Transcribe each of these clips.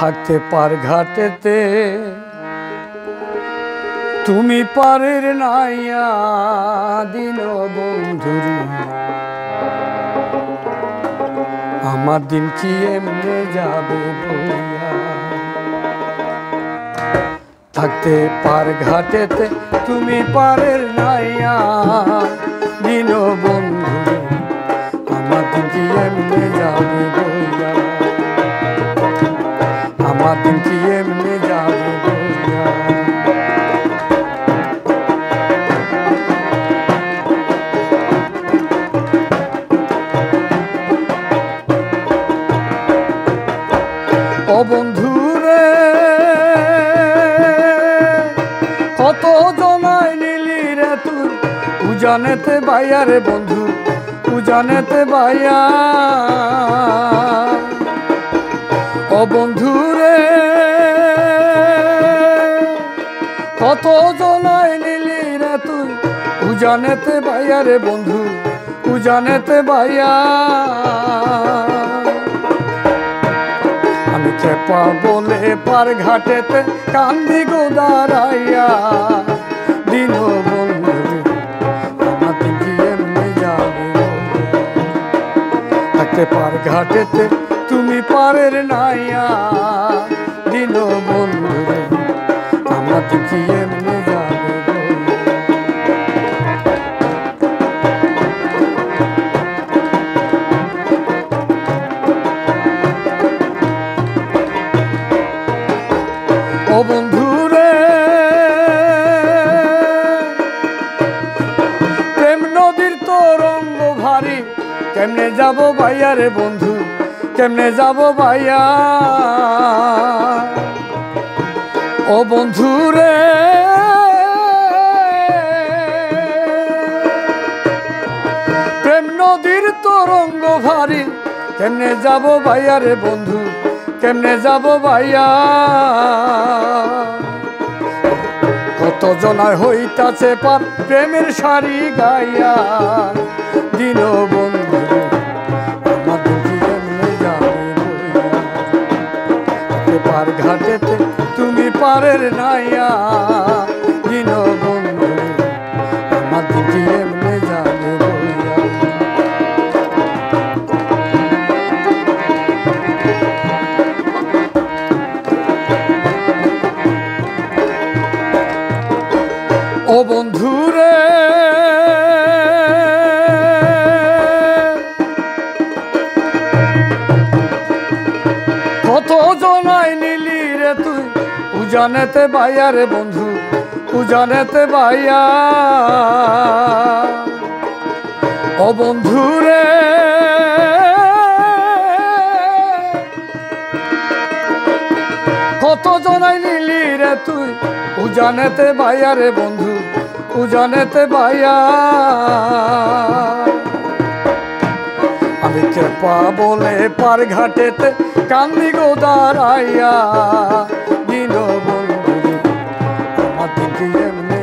থাকতে পার ঘাটেতে তুমি পারের নাইয়া দিন বন্ধুরি আমার দিন কি এমনে যাবে বইয়া থাকতে পার ঘাটেতে তুমি পারের নাইয়া দিন বন্ধুরি আমার দিন কি এমনে যাবে বইয়া আমার দিন কি এমনে যাবে বইয়া ও বন্ধুরে কত জনাই নিলি রে তুই উজানেতে বাইয়া রে বন্ধু উজানেতে বাইয়া ও বন্ধুরে কত জনাই নিলি রে তুই উজানেতে বাইয়া রে বন্ধু উজানেতে বাইয়া আমি খেপা বলে পার ঘাটেতে কান্দি গো দাঁড়াইয়া দিন বন্ধু আমার দিন কি এমনি যাবে থাকতে পার ঘাটেতে তুমি পারের নাইয়া দিন বন্ধু আমার দিন কি এমনি যাবে ও বন্ধুরে প্রেম নদীর তরঙ্গ ভারী কেমনে যাব ভাইয়া রে বন্ধু কেমনে যাব ভাইয়া ও বন্ধুরে প্রেম নদীর তরঙ্গ ভারী কেমনে যাব ভাইয়া রে বন্ধু কেমনে যাব ভাইয়া কত জনায় হইতাছে পার প্রেমের শাড়ি গাইয়া দিন বন্ধু আমার দিন কি এমনে যাবে বইয়া পার ঘাটেতে তুমি পারের নাইয়া দিন বন্ধু আমার দিন কি এমনে যাবে বইয়া ও বন্ধুরে কত জনাই নিলি রে তুই উজানেতে বাইয়া রে বন্ধু উজানেতে বাইয়া ও বন্ধুরে কত জনাই নিলি রে তুই উজানেতে বাইয়া রে বন্ধু উজানেতে বাইয়া আমি খেপা বলে পার ঘাটেতে কান্দি গো দাঁড়াইয়া দিন বন্ধু আমার দিন কি এমনে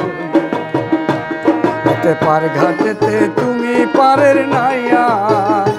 যাবে পার ঘাটেতে তুমি পারের নাইয়া